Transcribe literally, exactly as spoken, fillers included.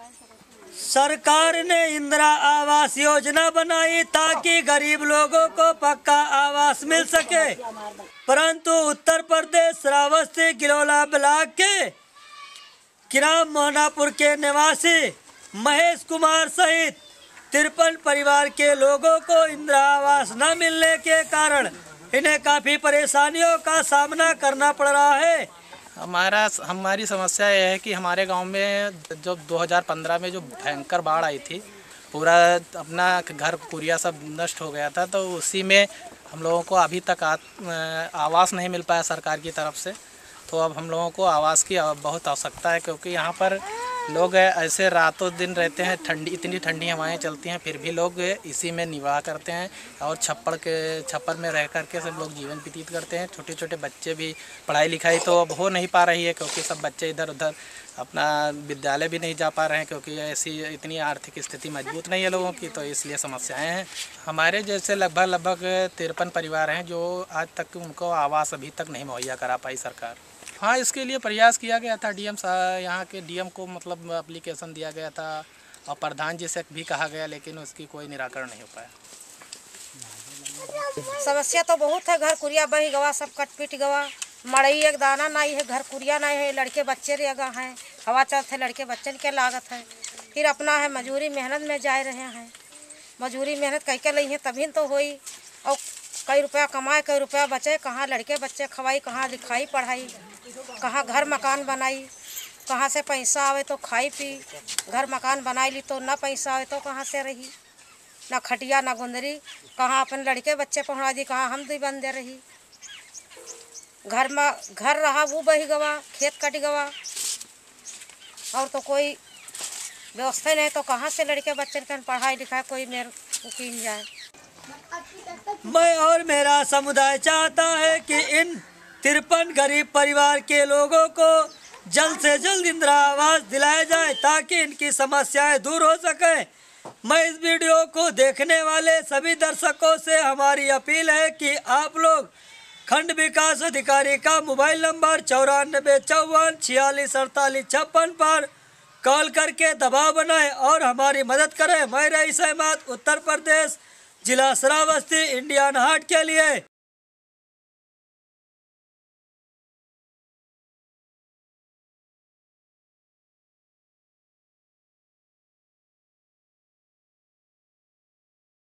सरकार ने इंदिरा आवास योजना बनाई ताकि गरीब लोगों को पक्का आवास मिल सके, परंतु उत्तर प्रदेश श्रावस्ती गिरोला ब्लॉक के किराम मोहनापुर के निवासी महेश कुमार सहित तिरपन परिवार के लोगों को इंदिरा आवास न मिलने के कारण इन्हें काफ़ी परेशानियों का सामना करना पड़ रहा है। हमारा हमारी समस्या यह है कि हमारे गांव में जो दो हज़ार पंद्रह में जो भयंकर बाढ़ आई थी, पूरा अपना घर कुरिया सब नष्ट हो गया था, तो उसी में हम लोगों को अभी तक आ, आवास नहीं मिल पाया सरकार की तरफ से। तो अब हम लोगों को आवास की बहुत आवश्यकता है, क्योंकि यहाँ पर लोग ऐसे रातों दिन रहते हैं, ठंडी इतनी ठंडी हवाएं चलती हैं, फिर भी लोग इसी में निवाह करते हैं और छप्पड़ के छप्पर में रह करके सब लोग जीवन व्यतीत करते हैं। छोटे छोटे बच्चे भी पढ़ाई लिखाई तो अब हो नहीं पा रही है, क्योंकि सब बच्चे इधर उधर अपना विद्यालय भी नहीं जा पा रहे हैं, क्योंकि ऐसी इतनी आर्थिक स्थिति मजबूत नहीं है लोगों की, तो इसलिए समस्याएं हैं। हमारे जैसे लगभग लगभग तिरपन परिवार हैं जो आज तक उनको आवास अभी तक नहीं मुहैया करा पाई सरकार। हाँ, इसके लिए प्रयास किया गया था, डीएम यहाँ के डीएम को मतलब एप्लीकेशन दिया गया था और प्रधान जी से भी कहा गया, लेकिन उसकी कोई निराकरण नहीं हो पाया। समस्या तो बहुत है, घर कुरिया बही गवा, सब कट पीट गवा, मड़ई एक दाना नहीं है, घर कुरिया नहीं है, लड़के बच्चे रेगा हैं, हवा चलते लड़के बच्चन के लागत है, फिर अपना है मजूरी मेहनत में जा रहे हैं, मजूरी मेहनत कह के ली है तभी तो हुई, और कई रुपया कमाए कई रुपया बचे, कहाँ लड़के बच्चे खवाई, कहाँ लिखाई पढ़ाई, कहाँ घर मकान बनाई, कहाँ से पैसा आवे तो खाई पी, घर मकान बनाई ली तो ना पैसा आवे तो कहाँ से रही, ना खटिया ना गुंदरी, कहाँ अपन लड़के बच्चे पढ़ा दी, कहाँ हम दी बंदे रही, घर में घर रहा वो बही गवा, खेत कट गवा, और तो कोई व्यवस्था नहीं, तो कहाँ से लड़के बच्चे का पढ़ाई लिखाई कोई मेरे उकील जाए। मैं और मेरा समुदाय चाहता है कि इन तिरपन गरीब परिवार के लोगों को जल्द से जल्द इंदिरा आवास दिलाया जाए ताकि इनकी समस्याएं दूर हो सके। मैं इस वीडियो को देखने वाले सभी दर्शकों से हमारी अपील है कि आप लोग खंड विकास अधिकारी का मोबाइल नंबर चौरानबे चौवन छियालीस अड़तालीस छप्पन पर कॉल करके दबाव बनाएं और हमारी मदद करें। मैं रईस अहमद, उत्तर प्रदेश, जिला श्रावस्ती, इंडिया अनहर्ड के लिए।